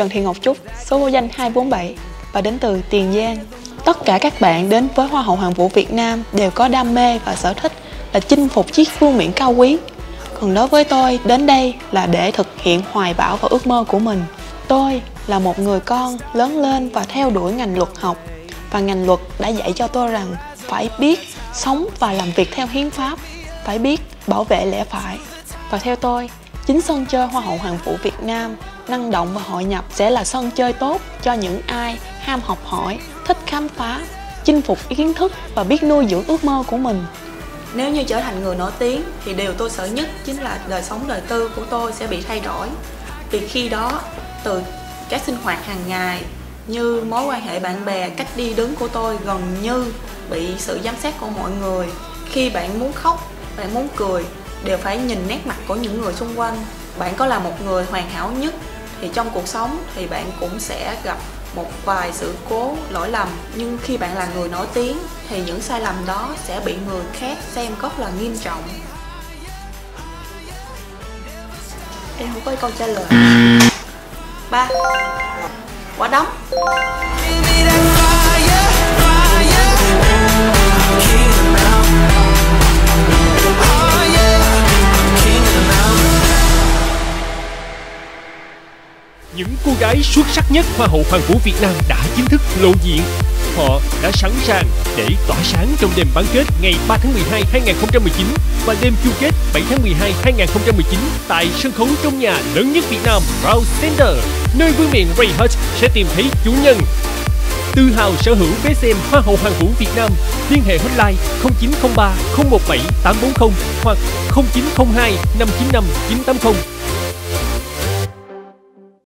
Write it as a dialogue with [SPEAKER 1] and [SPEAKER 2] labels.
[SPEAKER 1] Trần Thị Ngọc Trúc, số vô danh 247 và đến từ Tiền Giang. Tất cả các bạn đến với Hoa hậu Hoàn vũ Việt Nam đều có đam mê và sở thích là chinh phục chiếc vương miện cao quý. Còn đối với tôi, đến đây là để thực hiện hoài bão và ước mơ của mình. Tôi là một người con lớn lên và theo đuổi ngành luật học. Và ngành luật đã dạy cho tôi rằng phải biết sống và làm việc theo hiến pháp, phải biết bảo vệ lẽ phải. Và theo tôi, chính sân chơi Hoa hậu Hoàn vũ Việt Nam năng động và hội nhập sẽ là sân chơi tốt cho những ai ham học hỏi, thích khám phá, chinh phục kiến thức và biết nuôi dưỡng ước mơ của mình. Nếu như trở thành người nổi tiếng thì điều tôi sợ nhất chính là đời sống đời tư của tôi sẽ bị thay đổi. Vì khi đó, từ các sinh hoạt hàng ngày như mối quan hệ bạn bè, cách đi đứng của tôi gần như bị sự giám sát của mọi người. Khi bạn muốn khóc, bạn muốn cười đều phải nhìn nét mặt của những người xung quanh. Bạn có là một người hoàn hảo nhất thì trong cuộc sống thì bạn cũng sẽ gặp một vài sự cố, lỗi lầm. Nhưng khi bạn là người nổi tiếng thì những sai lầm đó sẽ bị người khác xem rất là nghiêm trọng. Em không có câu trả lời. 3. Quả đấm.
[SPEAKER 2] Những cô gái xuất sắc nhất Hoa hậu Hoàn vũ Việt Nam đã chính thức lộ diện. Họ đã sẵn sàng để tỏa sáng trong đêm bán kết ngày 3 tháng 12 2019 và đêm chung kết 7 tháng 12 2019 tại sân khấu trong nhà lớn nhất Việt Nam, Crown Center, nơi vương miện Ray Hut sẽ tìm thấy chủ nhân. Tự hào sở hữu vé xem Hoa hậu Hoàn vũ Việt Nam, liên hệ hotline 0903 017 840 hoặc 0902 595 980.